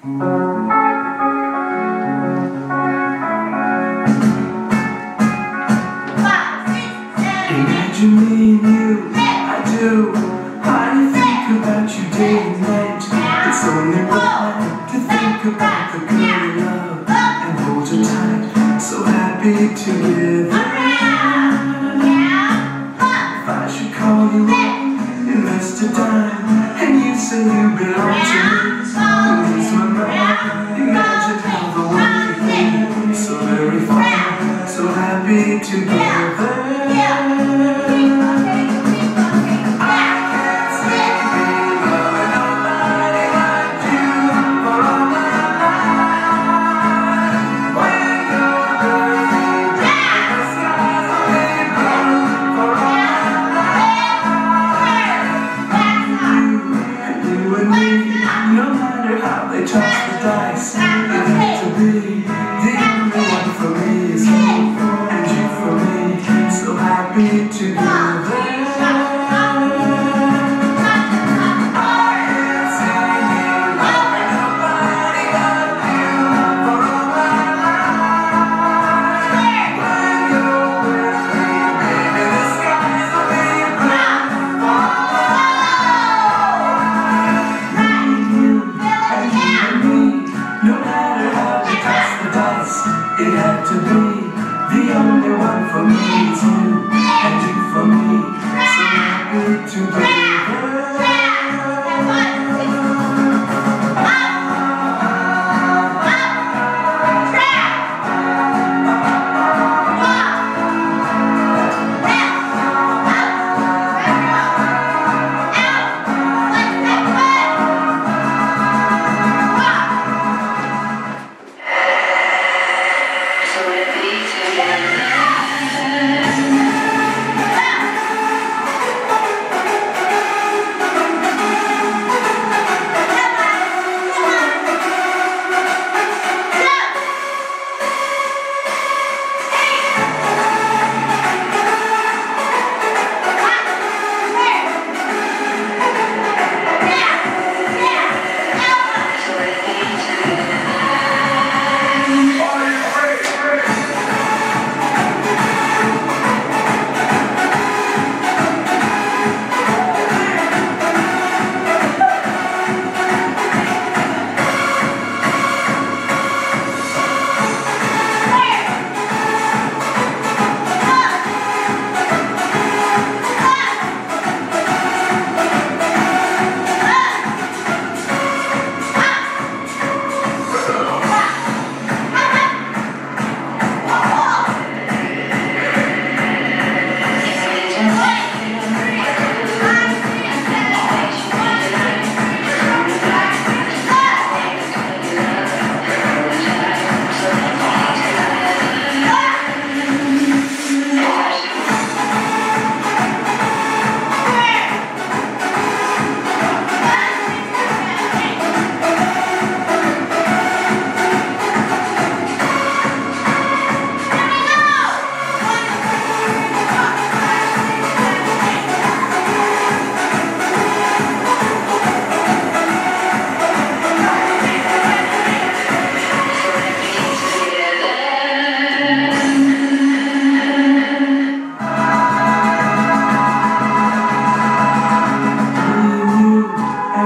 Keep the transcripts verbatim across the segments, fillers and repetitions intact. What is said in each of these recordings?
Imagine me and you, I do. I think about you day and night. It's only right to think about the girl you love and hold her tight. So happy together. If I should call you up, invest a dime, and you say you belong to me, lose my mind. Imagine how the world could be so very fine, so happy together. They toss the dice, it had to be the only one for me is you, and you for me, so happy together. It had to be the only one for me is you, and you for me, so happy together.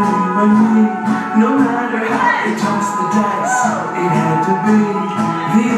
No matter how they toss the dice, it had to be the